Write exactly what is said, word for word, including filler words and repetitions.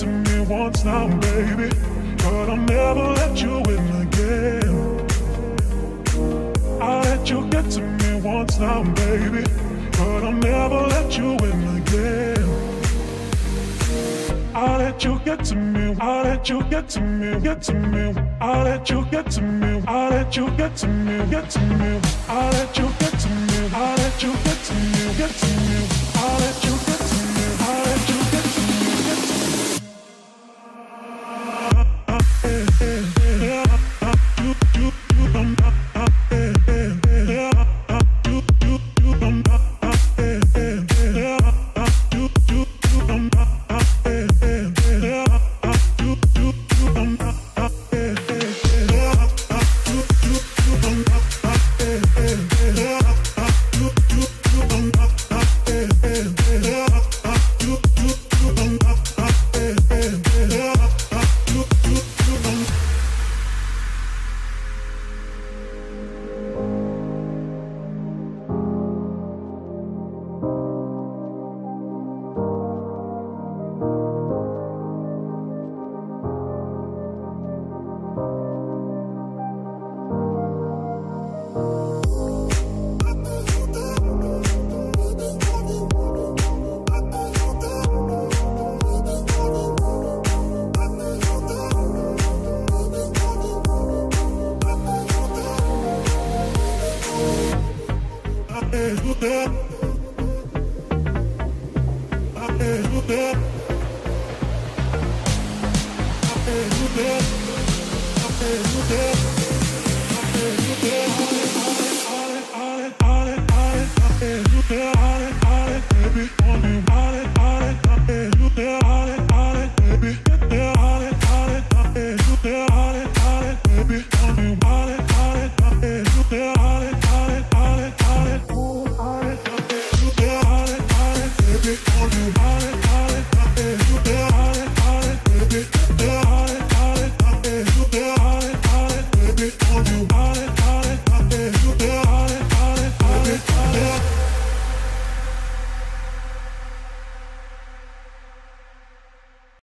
to me once now, baby, but I'll never let you in again. I'll let you get to me once now, baby, but I'll never let you in again. I'll let you get to me, I'll let you get to me, get to me. I'll let you get to me, I'll let you get to me, get to me. I'll let you get to me, I'll let you get to me, get to me. I'll let you get to me, I'll let you get to me, get to me. Yeah.